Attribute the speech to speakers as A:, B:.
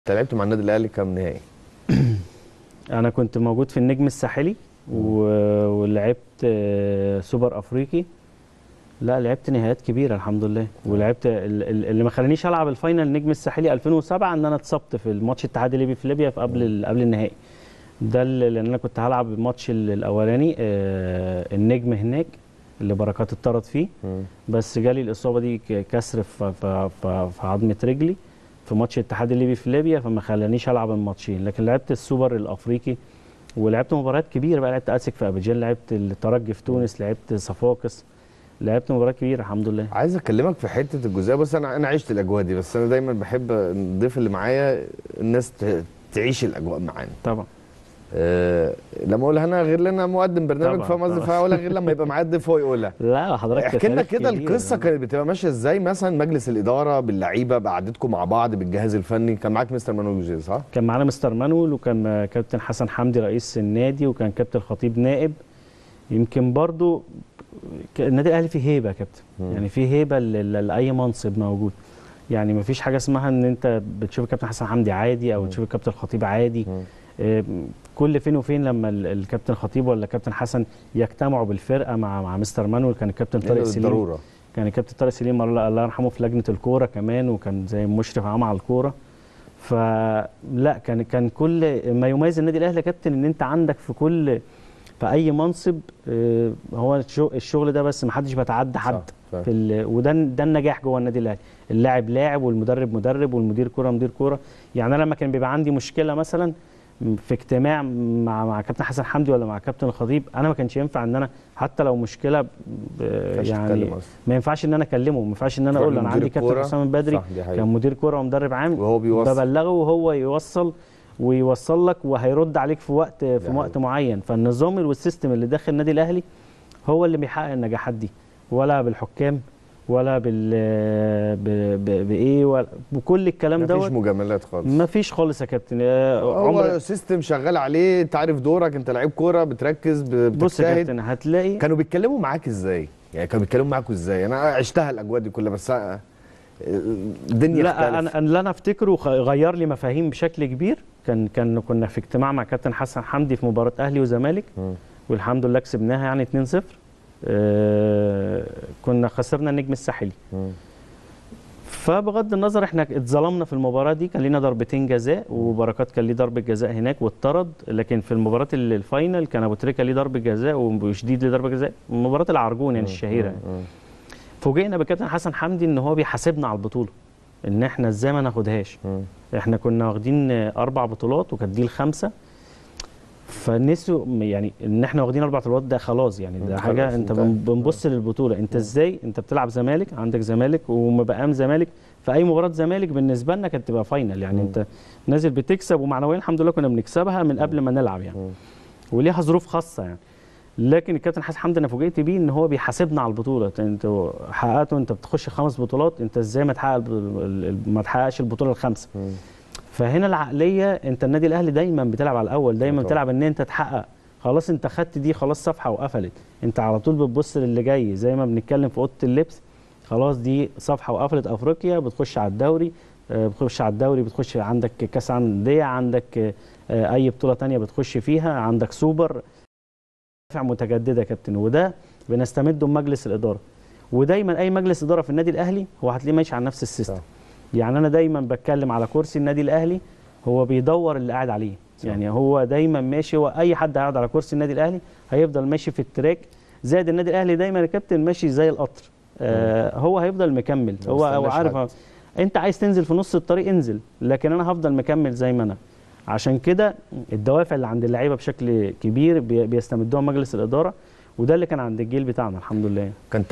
A: انت لعبت مع النادي الاهلي كام نهائي؟
B: انا كنت موجود في النجم الساحلي ولعبت سوبر افريقي. لا لعبت نهائيات كبيره الحمد لله، ولعبت اللي ما خلانيش العب الفاينل النجم الساحلي 2007 ان انا اتصبت في الماتش الاتحاد الليبي في ليبيا في قبل النهائي ده، لان انا كنت هلعب الماتش الاولاني النجم هناك اللي بركات اتطرد فيه، بس جالي الاصابه دي كسر في عظمه رجلي في ماتش الاتحاد الليبي في ليبيا، فما خلانيش العب الماتشين. لكن لعبت السوبر الافريقي ولعبت مباريات كبيره بقى، لعبت اسك في ابيجان، لعبت الترجي في تونس، لعبت صفاقس، لعبت مباريات كبيره الحمد لله.
A: عايز اكلمك في حته الجزئيه. بص انا عشت الاجواء دي، بس انا دايما بحب الضيف اللي معايا الناس تعيش الاجواء معانا.
B: طبعا.
A: لما اقولها انا غير لنا مقدم برنامج، فاهم قصدي؟ فاقولها غير لما يبقى معايا الضيف هو يقولها.
B: لا حضرتك
A: احكي لنا كده
B: كبير.
A: القصه كانت بتبقى ماشيه ازاي، مثلا مجلس الاداره باللعيبه بقعدتكم مع بعض بالجهاز الفني. كان معاك مستر مانويل جوزيه صح؟
B: كان معانا مستر مانويل، وكان كابتن حسن حمدي رئيس النادي، وكان كابتن الخطيب نائب. يمكن برضو النادي الاهلي فيه هيبه يا كابتن، يعني فيه هيبه لاي منصب موجود. يعني ما فيش حاجه اسمها ان انت بتشوف الكابتن حسن حمدي عادي او تشوف الكابتن الخطيب عادي. كل فين وفين لما الكابتن الخطيب ولا الكابتن حسن يجتمعوا بالفرقه مع مستر مانويل. كان الكابتن طارق سليم
A: ضروره.
B: كان الكابتن طارق سليم الله يرحمه في لجنه الكوره كمان، وكان زي مشرف عام على الكوره. فلا كان كل ما يميز النادي الاهلي يا كابتن ان انت عندك في اي منصب هو الشغل ده، بس ما حدش بيتعدى حد وده النجاح جوه النادي الاهلي. اللاعب لاعب والمدرب مدرب والمدير كوره مدير كوره. يعني انا لما كان بيبقى عندي مشكله مثلا في اجتماع مع كابتن حسن حمدي ولا مع كابتن الخطيب، انا ما كانش ينفع ان انا حتى لو مشكله يعني ما ينفعش ان انا اكلمه، ما ينفعش ان انا اقول له انا عندي كابتن حسام البدري كان مدير كوره ومدرب عام
A: وهو
B: ببلغه وهو يوصل لك وهيرد عليك في وقت معين. فالنظام والسيستم اللي داخل النادي الاهلي هو اللي بيحقق النجاحات دي، ولا بالحكام ولا بايه ولا بكل الكلام ده.
A: مفيش مجاملات خالص،
B: مفيش خالص يا كابتن.
A: هو سيستم شغال عليه، انت عارف دورك، انت لعيب كوره بتركز بتجتهد.
B: بص يا كابتن هتلاقي
A: كانوا بيتكلموا معاك ازاي؟ يعني كانوا بيتكلموا معاكوا ازاي؟ انا عشتها الاجواء دي كلها، بس الدنيا
B: لا انا اللي انا افتكره غير لي مفاهيم بشكل كبير. كنا في اجتماع مع كابتن حسن حمدي في مباراه اهلي وزمالك، والحمد لله كسبناها يعني 2-0. كنا خسرنا النجم الساحلي. فبغض النظر احنا اتظلمنا في المباراه دي، كان لينا ضربتين جزاء وبركات كان ليه ضربه جزاء هناك واتطرد. لكن في المباراه الفاينل كان ابو تريكه ليه ضربه جزاء وشديد ليه ضربه جزاء، مباراه العرجون يعني الشهيره. فوجئنا بكابتن حسن حمدي ان هو بيحاسبنا على البطوله، ان احنا ازاي ما ناخدهاش. احنا كنا واخدين 4 بطولات وكانت دي ال5، فنسوا يعني ان احنا واخدين 4 بطولات ده خلاص. يعني ده حاجه انت بنبص للبطوله، انت ازاي انت بتلعب زمالك، عندك زمالك ومبقام زمالك، في اي مباراه زمالك بالنسبه لنا كانت تبقى فاينل. يعني انت نازل بتكسب، ومعنويا الحمد لله كنا بنكسبها من قبل ما نلعب يعني، وليها ظروف خاصه يعني. لكن الكابتن حسن حمدي انا فوجئت بيه ان هو بيحاسبنا على البطوله. انت حققته، انت بتخش 5 بطولات، انت ازاي ما تحققش البطوله ال5؟ فهنا العقليه، انت النادي الاهلي دايما بتلعب على الاول، دايما بتلعب ان انت تحقق. خلاص انت خدت دي، خلاص صفحه وقفلت، انت على طول بتبص للي جاي. زي ما بنتكلم في اوضه اللبس، خلاص دي صفحه وقفلت افريقيا، بتخش على الدوري، بتخش عندك كاس عالم للانديه، عندك اي بطوله ثانيه بتخش فيها، عندك سوبر متجدده يا كابتن. وده بنستمده بمجلس الاداره، ودايما اي مجلس اداره في النادي الاهلي هو هتلاقيه ماشي على نفس السيستم. يعني انا دايما بتكلم على كرسي النادي الاهلي، هو بيدور اللي قاعد عليه. يعني هو دايما ماشي، هو اي حد قاعد على كرسي النادي الاهلي هيفضل ماشي في التراك. زائد النادي الاهلي دايما يا كابتن ماشي زي القطر، هو هيفضل مكمل. هو عارف انت عايز تنزل في نص الطريق انزل، لكن انا هفضل مكمل زي ما انا. عشان كده الدوافع اللي عند اللعيبه بشكل كبير بيستمدوها مجلس الاداره، وده اللي كان عند الجيل بتاعنا الحمد لله.